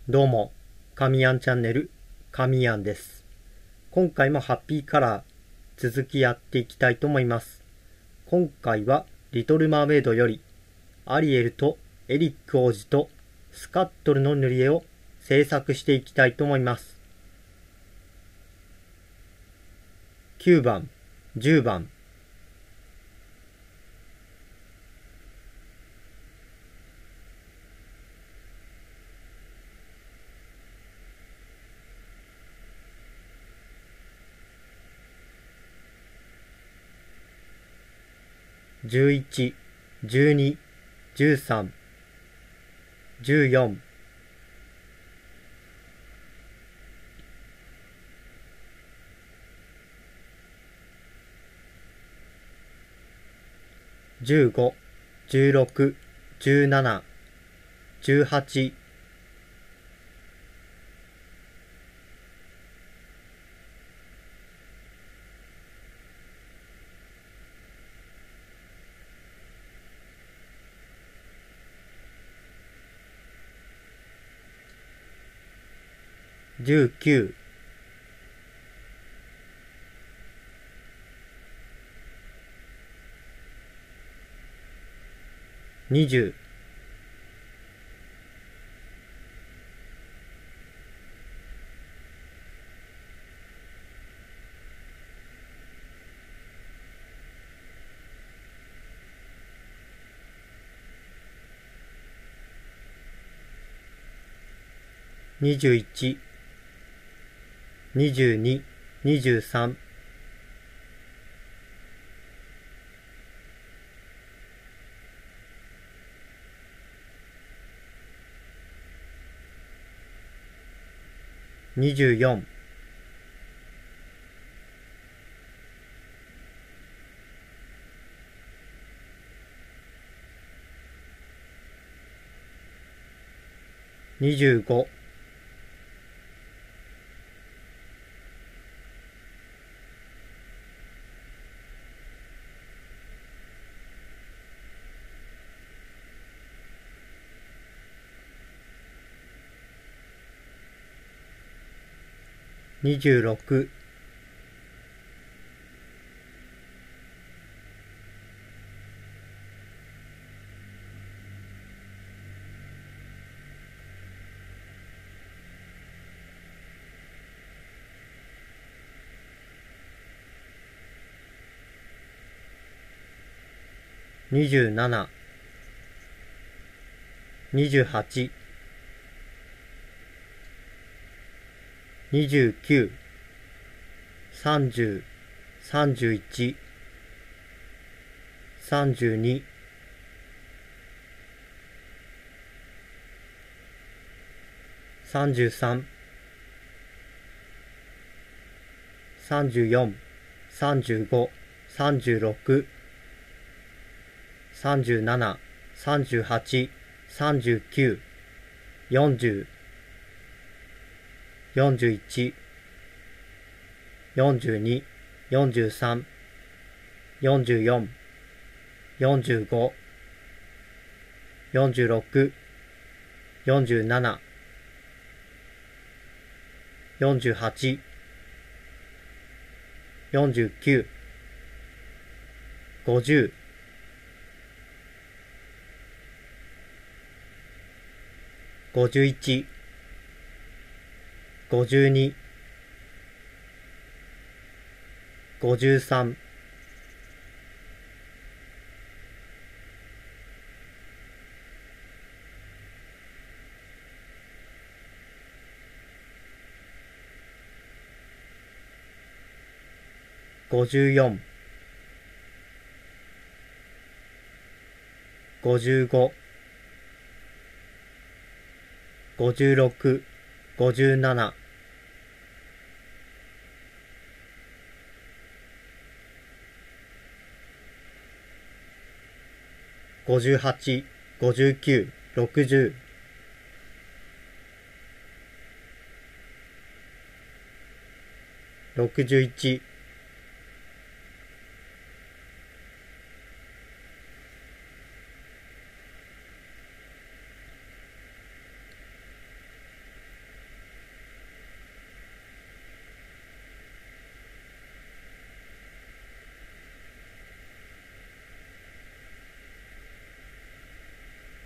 どうも、神やんチャンネル、神やんです。今回もハッピーカラー、続きやっていきたいと思います。今回は、リトルマーメイドより、アリエルとエリック王子とスカットルの塗り絵を制作していきたいと思います。9番、10番、11、12、13、14、15、16、17、18、19、20、21、22、23、24、25、26、27、28、29、30、31、32、33、34、35、36、37、38、39、40、41、42、43、44、45、46、47、48、49、50、51、52、53、54、55、56、57、58、59、60、61、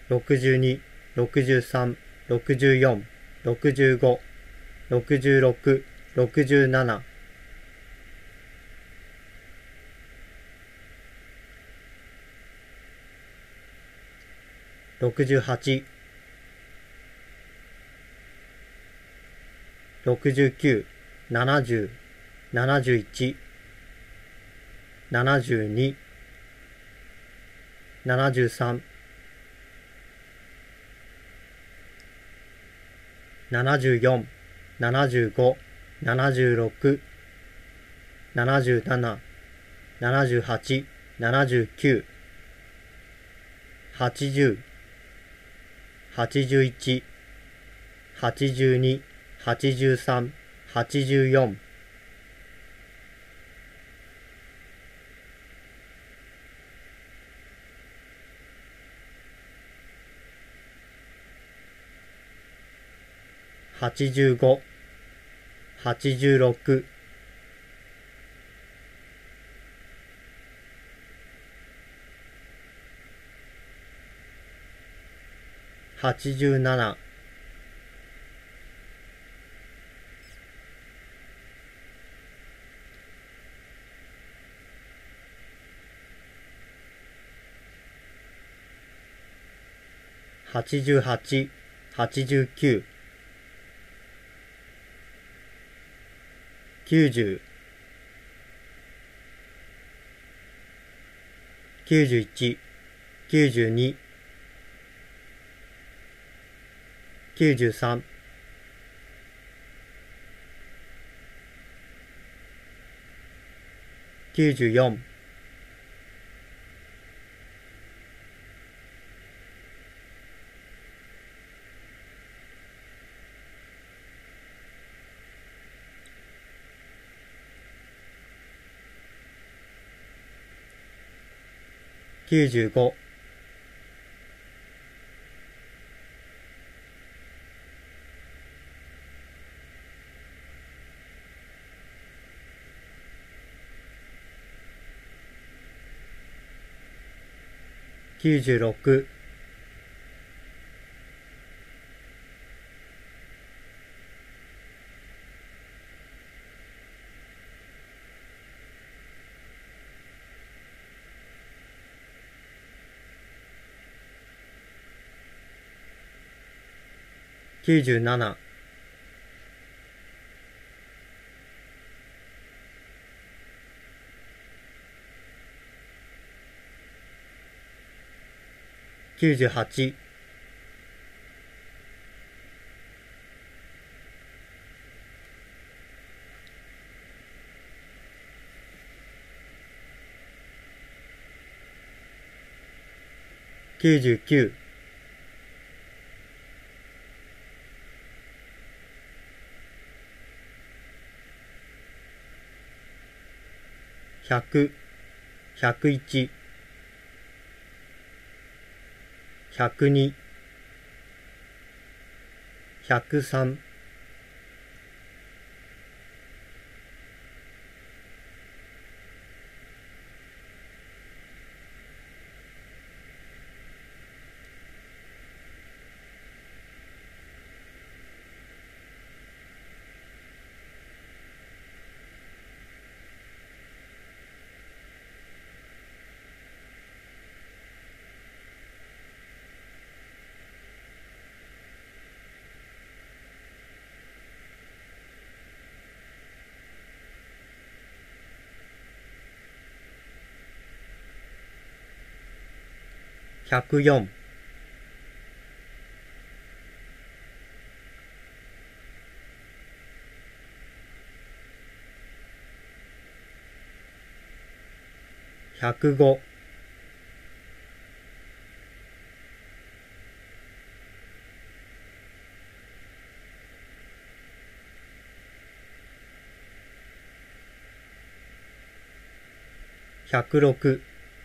62、63、64、65、66、67、68、69、70、71、72、73、74、75、76、77、78、79、80、81、82、83、84、85、86、87、88、89、90、91、92、93、94、95、96、97、98、99、100、101、102、103、104、105、106、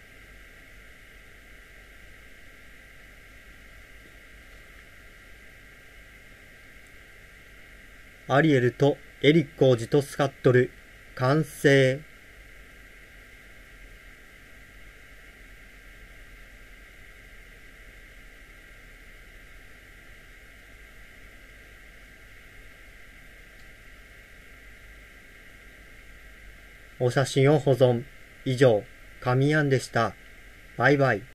アリエルとエリック王子とスカットル、完成。 お写真を保存。以上、神やんでした。バイバイ。